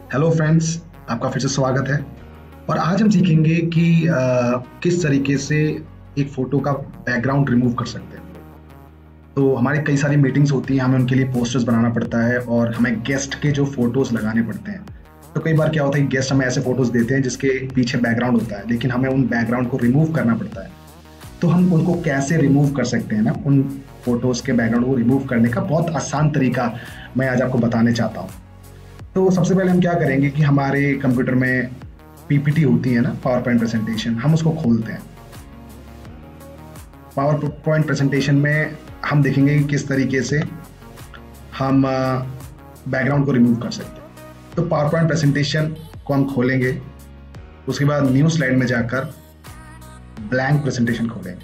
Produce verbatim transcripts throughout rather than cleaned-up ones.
Hello friends, आपका फिर से स्वागत है। और आज हम सीखेंगे कि अ, किस तरीके से एक फ़ोटो का बैकग्राउंड रिमूव कर सकते हैं। तो हमारी कई सारी मीटिंग्स होती हैं, हमें उनके लिए पोस्टर्स बनाना पड़ता है और हमें गेस्ट के जो फ़ोटोज़ लगाने पड़ते हैं। तो कई बार क्या होता है कि गेस्ट हमें ऐसे फ़ोटोज़ देते हैं जिसके पीछे बैकग्राउंड होता है, लेकिन हमें उन बैकग्राउंड को रिमूव करना पड़ता है। तो हम उनको कैसे रिमूव कर सकते हैं ना, उन फ़ोटोज़ के बैकग्राउंड को रिमूव करने का बहुत आसान तरीका मैं आज आपको बताने चाहता हूँ। तो सबसे पहले हम क्या करेंगे कि हमारे कंप्यूटर में पीपीटी होती है ना, पावर पॉइंट प्रेजेंटेशन, हम उसको खोलते हैं। पावर पॉइंट प्रेजेंटेशन में हम देखेंगे कि किस तरीके से हम बैकग्राउंड को रिमूव कर सकते हैं। तो पावर पॉइंट प्रेजेंटेशन को हम खोलेंगे, उसके बाद न्यू स्लाइड में जाकर ब्लैंक प्रेजेंटेशन खोलेंगे।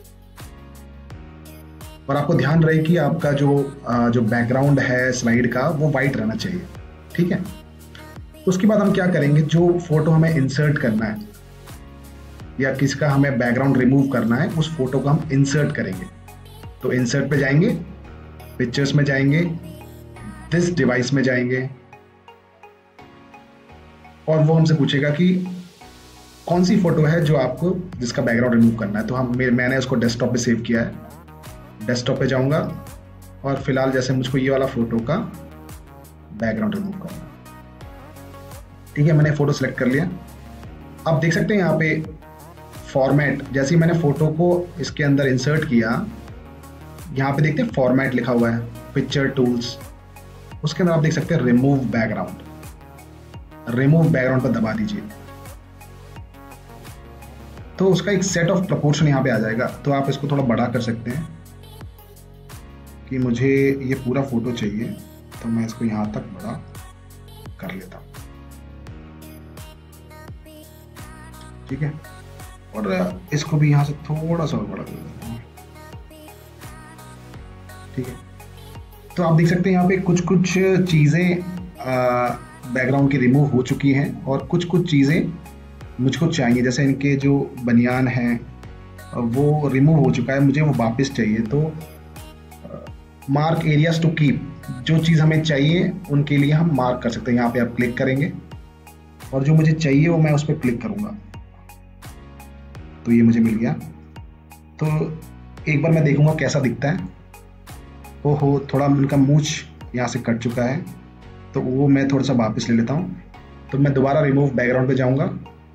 और आपको ध्यान रहे कि आपका जो जो बैकग्राउंड है स्लाइड का वो वाइट रहना चाहिए, ठीक है। उसके बाद हम क्या करेंगे, जो फोटो हमें इंसर्ट करना है या किसका हमें बैकग्राउंड रिमूव करना है, उस फोटो को हम इंसर्ट करेंगे। तो इंसर्ट पे जाएंगे, पिक्चर्स में जाएंगे, दिस डिवाइस में जाएंगे और वो हमसे पूछेगा कि कौन सी फोटो है जो आपको जिसका बैकग्राउंड रिमूव करना है। तो हम मैंने उसको डेस्कटॉप पे सेव किया है। डेस्कटॉप पे जाऊंगा और फिलहाल जैसे मुझको ये वाला फोटो का बैकग्राउंड रिमूव करना है, ठीक है। मैंने फोटो सेलेक्ट कर लिया। आप देख सकते हैं यहाँ पे फॉर्मेट, जैसे ही मैंने फोटो को इसके अंदर इंसर्ट किया, यहाँ पे देखते हैं फॉर्मेट लिखा हुआ है, पिक्चर टूल्स, उसके अंदर आप देख सकते हैं रिमूव बैकग्राउंड। रिमूव बैकग्राउंड पर दबा दीजिए तो उसका एक सेट ऑफ प्रपोर्शन यहाँ पे आ जाएगा। तो आप इसको थोड़ा बड़ा कर सकते हैं कि मुझे ये पूरा फोटो चाहिए, तो मैं इसको यहाँ तक बड़ा कर लेता हूँ, ठीक है। और इसको भी यहाँ से थोड़ा सा बड़ा कर देता हूँ, ठीक है। तो आप देख सकते हैं यहाँ पे कुछ कुछ चीज़ें बैकग्राउंड की रिमूव हो चुकी हैं और कुछ कुछ चीज़ें मुझको चाहिए। जैसे इनके जो बनियान हैं वो रिमूव हो चुका है, मुझे वो वापस चाहिए। तो मार्क एरियाज टू कीप, जो चीज़ हमें चाहिए उनके लिए हम मार्क कर सकते हैं। यहाँ पे आप क्लिक करेंगे और जो मुझे चाहिए वो मैं उस पर क्लिक करूँगा, तो ये मुझे मिल गया। तो एक बार मैं देखूंगा कैसा दिखता है। ओहो, थोड़ा उनका मूछ यहाँ से कट चुका है, तो वो मैं थोड़ा सा वापस ले लेता हूँ। तो मैं दोबारा रिमूव बैकग्राउंड पे जाऊंगा,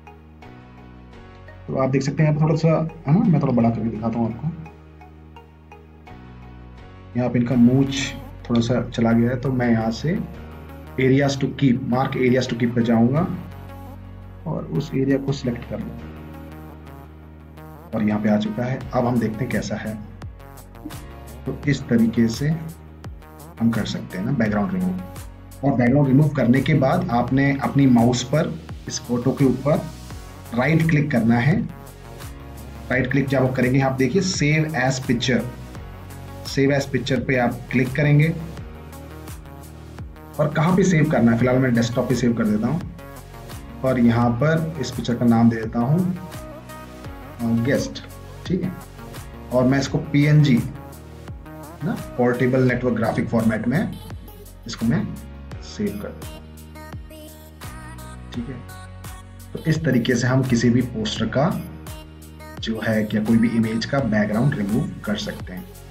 तो आप देख सकते हैं यहाँ पे थोड़ा सा है ना, मैं थोड़ा बड़ा करके दिखाता हूँ आपको। यहाँ पे इनका मूछ थोड़ा सा चला गया है, तो मैं यहाँ से areas to keep, mark areas to keep पे जाऊंगा और उस एरिया को सिलेक्ट कर लूँगा और यहाँ पे आ चुका है। अब हम देखते हैं कैसा है। तो इस तरीके से हम कर सकते हैं ना बैकग्राउंड रिमूव। और बैकग्राउंड रिमूव करने के बाद आपने अपनी माउस पर इस फोटो के ऊपर राइट क्लिक करना है। राइट क्लिक जब आप करेंगे, आप देखिए save as picture, save as picture पे आप क्लिक करेंगे। और कहाँ पे सेव करना है, फिलहाल मैं डेस्कटॉप पे सेव कर देता हूँ और यहाँ पर इस पिक्चर का नाम दे देता हूँ गेस्ट, ठीक है। और मैं इसको पीएनजी ना, पोर्टेबल नेटवर्क ग्राफिक फॉर्मेट में इसको मैं सेव कर दूंगा, ठीक है। तो इस तरीके से हम किसी भी पोस्टर का जो है या कोई भी इमेज का बैकग्राउंड रिमूव कर सकते हैं।